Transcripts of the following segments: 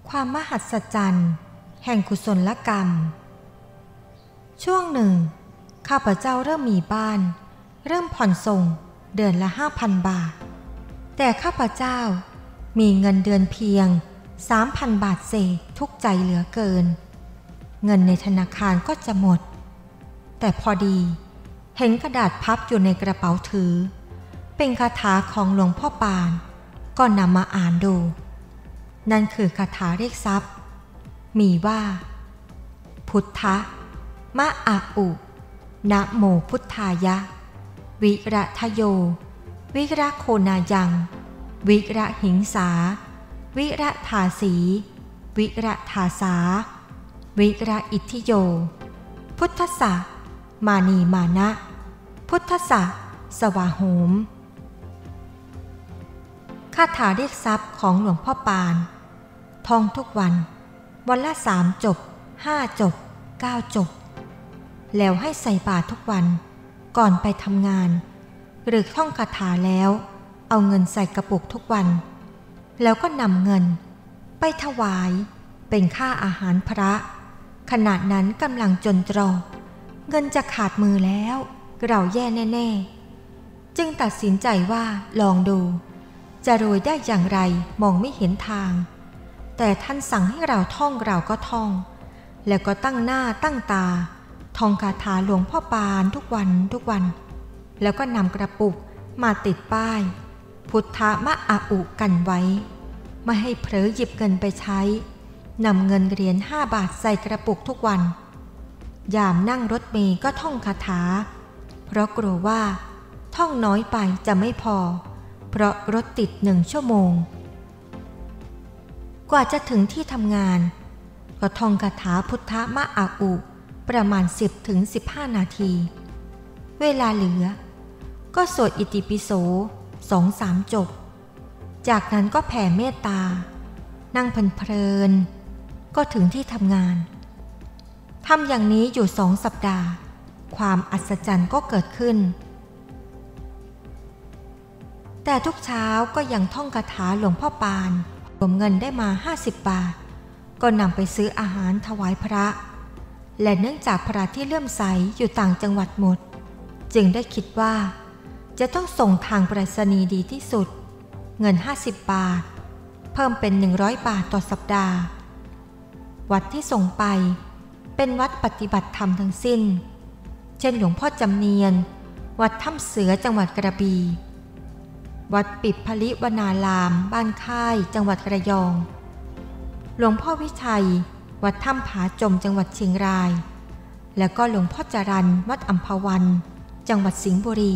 ความมหัศจรรย์แห่งกุศลกรรมช่วงหนึ่งข้าพเจ้าเริ่มมีบ้านเริ่มผ่อนส่งเดือนละ 5,000 บาทแต่ข้าพเจ้ามีเงินเดือนเพียง 3,000 บาทเศษทุกข์ใจเหลือเกินเงินในธนาคารก็จะหมดแต่พอดีเห็นกระดาษพับอยู่ในกระเป๋าถือเป็นคาถาของหลวงพ่อปานก็นำมาอ่านดูนั่นคือคาถาเรียกทรัพย์มีว่าพุทธะมะอะอุนะโมพุทธายะวิระทโยวิระโคนายังวิระหิงสาวิระทาสีวิระทาสาวิระอิทธิโยพุทธะมานีมานะพุทธะสวาโหมคาถาเรียกทรัพย์ของหลวงพ่อปานท่องทุกวันวันละ3 จบ 5 จบ 9 จบแล้วให้ใส่บาตรทุกวันก่อนไปทำงานหรือท่องคาถาแล้วเอาเงินใส่กระปุกทุกวันแล้วก็นำเงินไปถวายเป็นค่าอาหารพระขณะนั้นกำลังจนตรอกเงินจะขาดมือแล้วเราแย่แน่ๆจึงตัดสินใจว่าลองดูจะรวยได้อย่างไรมองไม่เห็นทางแต่ท่านสั่งให้เราท่องเราก็ท่องแล้วก็ตั้งหน้าตั้งตาท่องคาถาหลวงพ่อปานทุกวันแล้วก็นำกระปุกมาติดป้ายพุทธะมะอะอุกันไว้ไม่ให้เผลอหยิบเงินไปใช้นำเงินเหรียญ5 บาทใส่กระปุกทุกวันยามนั่งรถเมล์ก็ท่องคาถาเพราะกลัวว่าท่องน้อยไปจะไม่พอเพราะรถติด1 ชั่วโมงกว่าจะถึงที่ทำงานก็ท่องคาถาพุทธะมะอะอุประมาณ 10-15 นาทีเวลาเหลือก็สวดอิติปิโส 2-3 จบจากนั้นก็แผ่เมตตานั่งเพลินๆก็ถึงที่ทำงานทำอย่างนี้อยู่2 สัปดาห์ความอัศจรรย์ก็เกิดขึ้นแต่ทุกเช้าก็ยังท่องคาถาหลวงพ่อปานรวมเงินได้มา50 บาทก็นำไปซื้ออาหารถวายพระและเนื่องจากพระที่เลื่อมใสอยู่ต่างจังหวัดหมดจึงได้คิดว่าจะต้องส่งทางไปรษณีย์ดีที่สุดเงิน50 บาทเพิ่มเป็น100 บาทต่อสัปดาห์วัดที่ส่งไปเป็นวัดปฏิบัติธรรมทั้งสิ้นเช่นหลวงพ่อจำเนียนวัดถ้ำเสือจังหวัดกระบี่วัดปิดพลิวนารามบ้านค่ายจังหวัดระยองหลวงพ่อวิชัยวัดถ้ำผาจมจังหวัดเชียงรายแล้วก็หลวงพ่อจรัญวัดอัมพวันจังหวัดสิงห์บุรี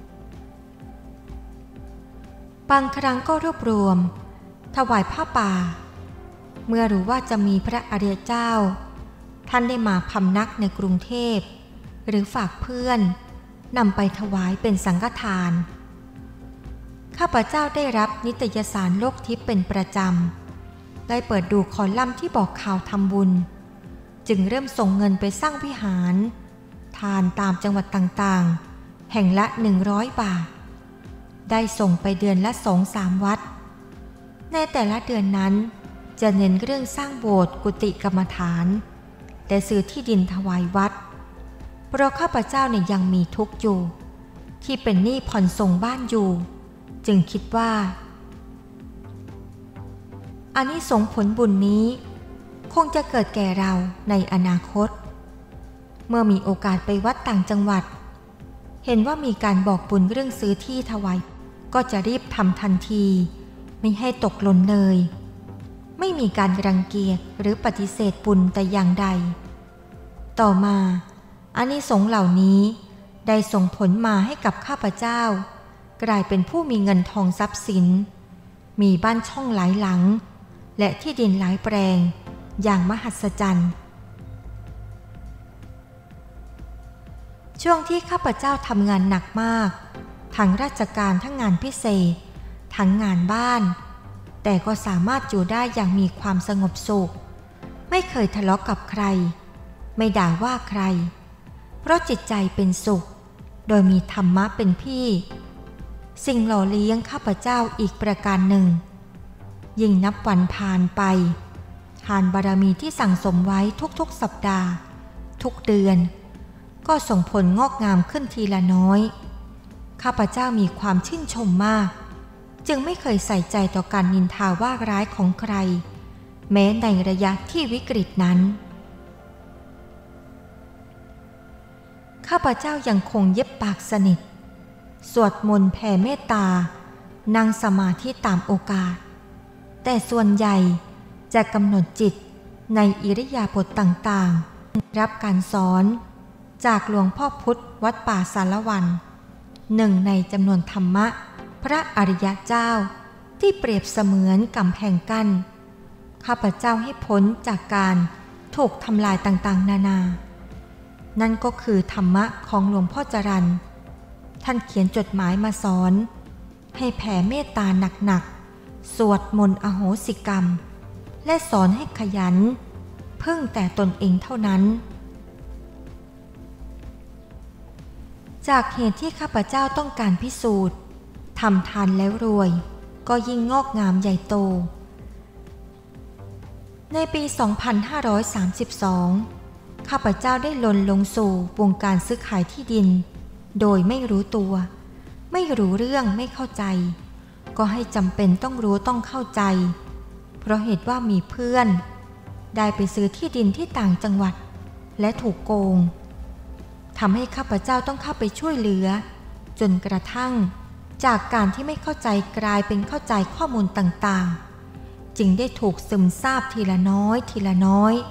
บางครั้งก็รวบรวมถวายผ้าป่าเมื่อรู้ว่าจะมีพระอริยเจ้าท่านได้มาพำนักในกรุงเทพหรือฝากเพื่อนนำไปถวายเป็นสังฆทานข้าพเจ้าได้รับนิตยสารโลกทิพย์เป็นประจำได้เปิดดูคอลัมน์ที่บอกข่าวทำบุญจึงเริ่มส่งเงินไปสร้างวิหารทานตามจังหวัดต่างๆแห่งละ100 บาทได้ส่งไปเดือนละ 2-3 วัดในแต่ละเดือนนั้นจะเน้นเรื่องสร้างโบสถ์กุฏิกรรมฐานและซื้อที่ดินถวายวัดเพราะข้าพเจ้าเนี่ยยังมีทุกข์อยู่ที่เป็นหนี้ผ่อนส่งบ้านอยู่จึงคิดว่าอานิสงส์ผลบุญนี้คงจะเกิดแก่เราในอนาคตเมื่อมีโอกาสไปวัดต่างจังหวัดเห็นว่ามีการบอกบุญเรื่องซื้อที่ถวายก็จะรีบทำทันทีไม่ให้ตกหล่นเลยไม่มีการรังเกียจหรือปฏิเสธบุญแต่อย่างใดต่อมาอานิสงส์เหล่านี้ได้ส่งผลมาให้กับข้าพเจ้ากลายเป็นผู้มีเงินทองทรัพย์สินมีบ้านช่องหลายหลังและที่ดินหลายแปลงอย่างมหัศจรรย์ช่วงที่ข้าพเจ้าทำงานหนักมากทั้งราชการทั้งงานพิเศษทั้งงานบ้านแต่ก็สามารถอยู่ได้อย่างมีความสงบสุขไม่เคยทะเลาะกับใครไม่ด่าว่าใครเพราะจิตใจเป็นสุขโดยมีธรรมะเป็นพี่สิ่งหล่อเลี้ยงข้าพเจ้าอีกประการหนึ่งยิ่งนับวันผ่านไปทานบารมีที่สั่งสมไว้ทุกๆสัปดาห์ทุกเดือนก็ส่งผลงอกงามขึ้นทีละน้อยข้าพเจ้ามีความชื่นชมมากจึงไม่เคยใส่ใจต่อการนินทาว่าร้ายของใครแม้ในระยะที่วิกฤตนั้นข้าพเจ้ายังคงเย็บปากสนิทสวดมนต์แผ่เมตตานั่งสมาธิตามโอกาสแต่ส่วนใหญ่จะกำหนดจิตในอิริยาบถต่างๆรับการสอนจากหลวงพ่อพุธวัดป่าสารวันหนึ่งในจำนวนธรรมะพระอริยเจ้าที่เปรียบเสมือนกำแพงกั้นข้าพเจ้าให้พ้นจากการถูกทำลายต่างๆนานานั่นก็คือธรรมะของหลวงพ่อจรัญท่านเขียนจดหมายมาสอนให้แผ่เมตตาหนักๆสวดมนต์อโหสิกรรมและสอนให้ขยันพึ่งแต่ตนเองเท่านั้นจากเหตุที่ข้าพเจ้าต้องการพิสูจน์ทำทานแล้วรวยก็ยิ่งงอกงามใหญ่โตในปี 2532 ข้าพเจ้าได้หล่นลงสู่วงการซื้อขายที่ดินโดยไม่รู้ตัวไม่รู้เรื่องไม่เข้าใจก็ให้จำเป็นต้องรู้ต้องเข้าใจเพราะเหตุว่ามีเพื่อนได้ไปซื้อที่ดินที่ต่างจังหวัดและถูกโกงทำให้ข้าพเจ้าต้องเข้าไปช่วยเหลือจนกระทั่งจากการที่ไม่เข้าใจกลายเป็นเข้าใจข้อมูลต่างๆจึงได้ถูกซึมซาบทีละน้อยทีละน้อย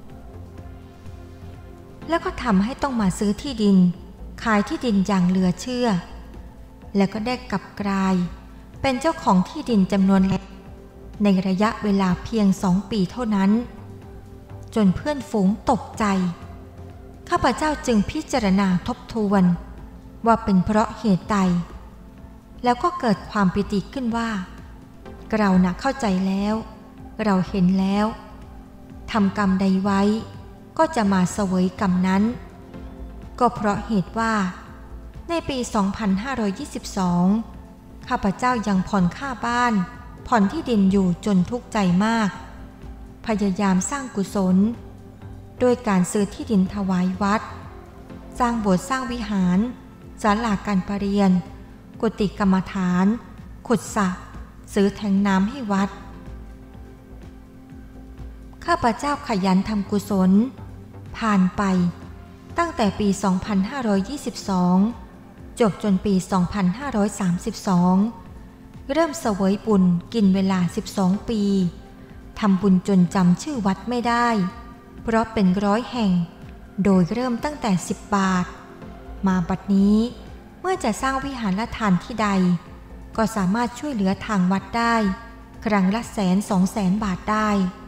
แล้วก็ทำให้ต้องมาซื้อที่ดินขายที่ดินอย่างเหลือเชื่อแล้วก็ได้กลับกลายเป็นเจ้าของที่ดินจำนวนเล็กในระยะเวลาเพียง2 ปีเท่านั้นจนเพื่อนฝูงตกใจข้าพเจ้าจึงพิจารณาทบทวนว่าเป็นเพราะเหตุใดแล้วก็เกิดความปิติขึ้นว่าเราน่ะเข้าใจแล้วเราเห็นแล้วทำกรรมใดไว้ก็จะมาเสวยกรรมนั้นก็เพราะเหตุว่าในปี 2522 ข้าพเจ้ายังผ่อนค่าบ้านผ่อนที่ดินอยู่จนทุกข์ใจมากพยายามสร้างกุศลโดยการซื้อที่ดินถวายวัดสร้างโบสถ์สร้างวิหารศาลาการประเรียนกุฏิกรรมฐานขุดสระซื้อแทงน้ำให้วัดข้าพเจ้าขยันทำกุศลผ่านไปตั้งแต่ปี 2522 จบจนปี 2532 เริ่มเสวยบุญกินเวลา12 ปีทำบุญจนจำชื่อวัดไม่ได้เพราะเป็น100 แห่งโดยเริ่มตั้งแต่10 บาทมาบัดนี้เมื่อจะสร้างวิหารทานที่ใดก็สามารถช่วยเหลือทางวัดได้ครั้งละ100,000-200,000 บาทได้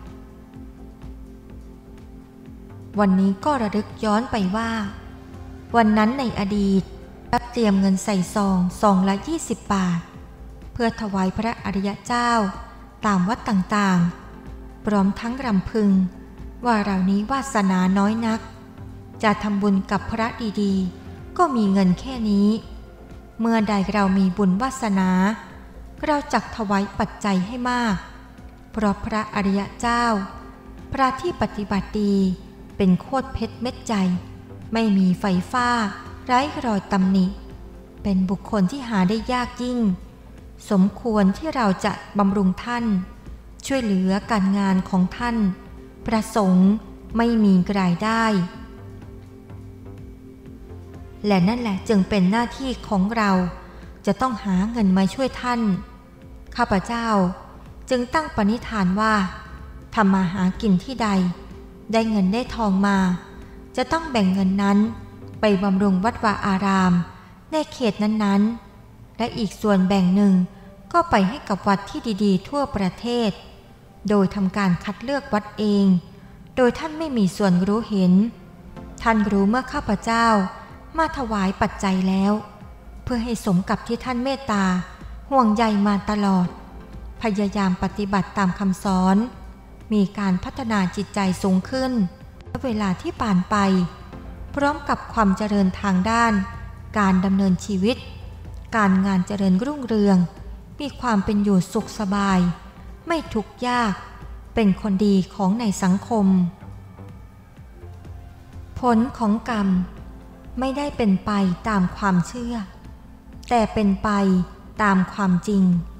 วันนี้ก็ระลึกย้อนไปว่าวันนั้นในอดีตเตรียมเงินใส่ซองละ20 บาทเพื่อถวายพระอริยเจ้าตามวัดต่างๆพร้อมทั้งรำพึงว่าเรานี้วาสนาน้อยนักจะทำบุญกับพระดีๆก็มีเงินแค่นี้เมื่อใดเรามีบุญวาสนาเราจักถวายปัจจัยให้มากเพราะพระอริยเจ้าพระที่ปฏิบัติดีเป็นโคตรเพชรเม็ดใจไม่มีไฟฟ้าไร้รอยตำหนิเป็นบุคคลที่หาได้ยากยิ่งสมควรที่เราจะบำรุงท่านช่วยเหลือการงานของท่านพระสงฆ์ไม่มีรายได้และนั่นแหละจึงเป็นหน้าที่ของเราจะต้องหาเงินมาช่วยท่านข้าพเจ้าจึงตั้งปณิธานว่าทำมาหากินที่ใดได้เงินได้ทองมาจะต้องแบ่งเงินนั้นไปบำรุงวัดวาอารามในเขตนั้นๆและอีกส่วนแบ่งหนึ่งก็ไปให้กับวัดที่ดีๆทั่วประเทศโดยทำการคัดเลือกวัดเองโดยท่านไม่มีส่วนรู้เห็นท่านรู้เมื่อข้าพเจ้ามาถวายปัจจัยแล้วเพื่อให้สมกับที่ท่านเมตตาห่วงใยมาตลอดพยายามปฏิบัติตามคำสอนมีการพัฒนาจิตใจสูงขึ้นเวลาที่ผ่านไปพร้อมกับความเจริญทางด้านการดำเนินชีวิตการงานเจริญรุ่งเรืองมีความเป็นอยู่สุขสบายไม่ทุกข์ยากเป็นคนดีของในสังคมผลของกรรมไม่ได้เป็นไปตามความเชื่อแต่เป็นไปตามความจริง